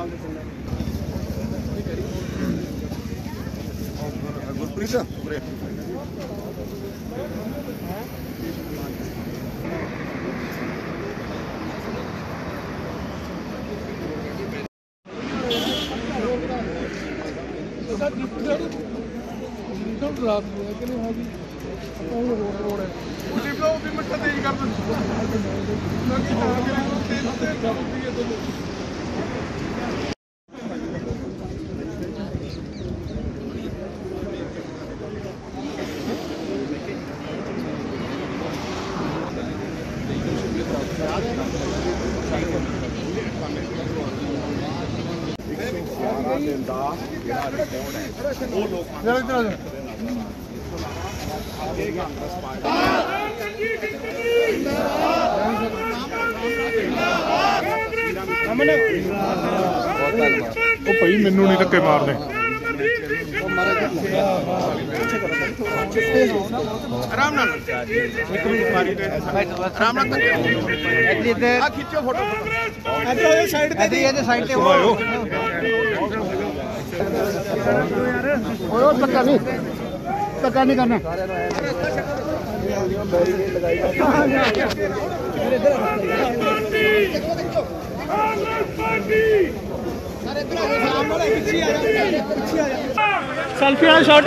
गुरप्रीत भाई मैनू नहीं धक्के मारने आराम नाल खिंचो फोटो साइड ते धक्का नहीं करना। सेल्फी वाला शॉट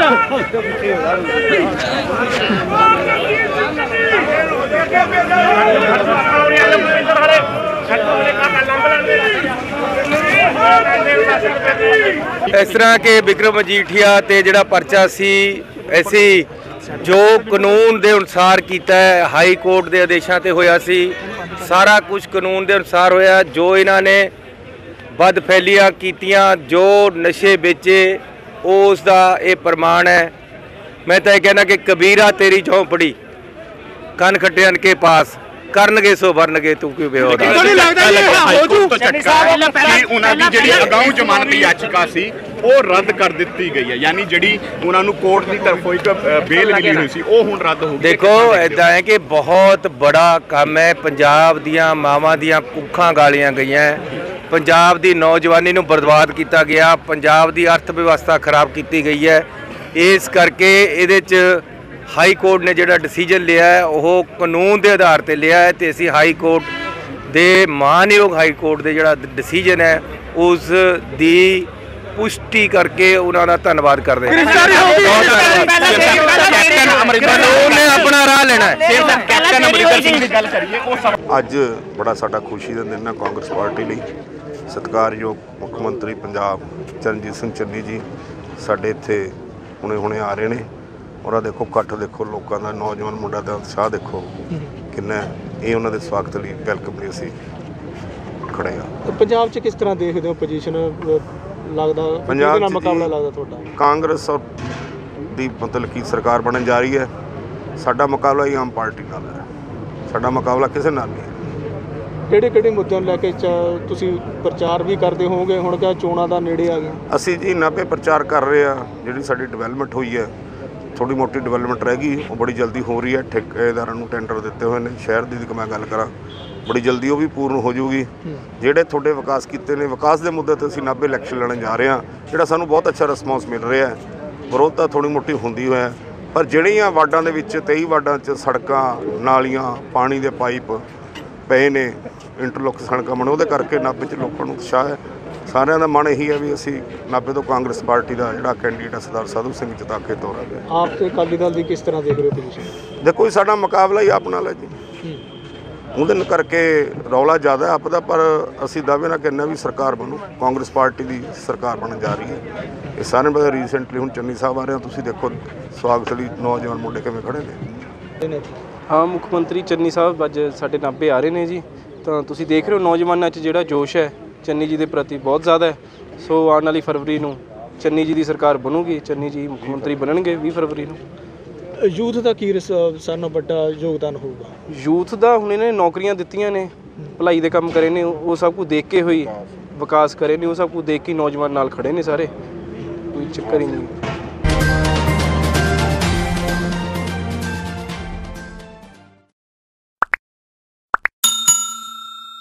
इस तरह के विक्रम मजीठिया ते जिहड़ा परचा सी ऐसी जो कानून के अनुसार किया है हाई कोर्ट के आदेशों से होया सी सारा कुछ कानून के अनुसार होया। जो इन्होंने बदफैलियां कीतियां जो नशे बेचे उसका ये प्रमाण है। मैं तो यह कहना कि कबीरा तेरी झोंपड़ी कन खट्टियन के पास करनगे सो भरनगे तू क्यों बेहोदा। जमानत याचिका सी वो रद्द कर दी गई है, यानी जी उन्होंने कोर्ट की तरफों एक बेल मिली हुई सी वो हुण रद्द हो गई। देखो ऐसा है कि बहुत बड़ा काम है। पंजाब दियां मावां दियां कुखां गालियां गई, पंजाब की नौजवानी नूं बर्बाद किया गया, पंजाब की अर्थ व्यवस्था खराब की गई है। इस करके ये हाई कोर्ट ने जिहड़ा डिसीजन लिया है वो कानून के आधार पर लिया है तो असीं हाई कोर्ट दे मानयोग हाई कोर्ट दे जिहड़ा डिसीजन है उस दी पुष्टि करके उन्होंने धन्यवाद करते हैं। अपना राह लेना है। अज बड़ा साडा खुशी का दिन है कांग्रेस पार्टी लिए। सत्कारयोग मुख्यमंत्री पंजाब चरणजीत सिंह चन्नी जी साडे इत्थे हुणे हुणे आ रहे हैं और देखो कट्ठ देखो लोगों का नौजवान मुंडा का उत्साह देखो किन्ना ये उन्होंने स्वागत लिए वेलकम लिए असीं खड़े हाँ। पंजाब च किस तरह देखते हो पोजीशन लगदा पंजाब दा मुकाबला लगदा तुहाडा कांग्रेस और दी मतलब की सरकार बनन जा रही है। साडा मुकाबला ही आम पार्टी नाल है, साडा मुकाबला किसी नाल नहीं है। किहड़े मुद्दों लैके तुसीं प्रचार भी करते होवोगे हुण क्या चोणां दा नेड़े आ गया? असीं जी नाभे प्रचार कर रहे हैं। जिहड़ी साडी डिवेलपमेंट हुई है थोड़ी मोटी डिवेलपमेंट रह गई वो बड़ी जल्दी हो रही है। ठेकेदारां नूं टेंडर दिते हुए हैं। शहर दी मैं गल करा बड़ी जल्दी वो भी पूर्ण हो जाऊगी। जिहड़े थोड़े विकास किए ने विकास के मुद्दे ते असीं नाभे इलैक्शन लड़न जा रहे हैं जिहड़ा सानूं बहुत अच्छा रिस्पॉन्स मिल रहा है। विरोध तो थोड़ी मोटी होंदी है पर जिहड़ियां वार्डां दे विच 23 वार्डां च सड़कां नालियां पानी दे पाइप पए ने इंटरलॉक सड़कां बने उहदे करके नाभे च लोकां नूं उत्साह है। सारिਆਂ ਦਾ मन यही है भी असी नाभे तो कांग्रेस पार्टी का जिहड़ा कैंਡੀਡੇਟ सरदार साधू सिंह जिता के तोरांगे। आप ते अकाली दल दी किस तरह देख रहे हो पोजीशन? देखो साडा मुकाबला ही आप नाल है जी ਉਹਦੇ करके रौला ज़्यादा है आपका पर असी दावे ना कहना भी सरकार बनू कांग्रेस पार्टी की सरकार बनने जा रही है। ये सारे बड़े रीसेंटली हूँ चन्नी साहब आ रहे हैं तुसीं देखो स्वागत लिए नौजवान मुंडे किवें खड़े ने। हाँ मुख्यमंत्री चन्नी साहब अज साडे नाभे आ रहे हैं जी तो तुसीं देख रहे हो नौजवानों च जिहड़ा जोश है चन्नी जी के प्रति बहुत ज़्यादा है। सो आने वाली फरवरी नूं चन्नी जी की सरकार बनूगी, चन्नी जी मुख्यमंत्री बनणगे 20 फरवरी नूं। यूथ का की सारे नाल वड्डा योगदान होगा? यूथ का हुण इन्हें नौकरियां दित्तियां ने भलाई दे काम करे ने वो सब कुछ देख के हुई विकास करे ने वो सब कुछ देख के नौजवान नाल खड़े ने सारे कोई चक्कर ही नहीं।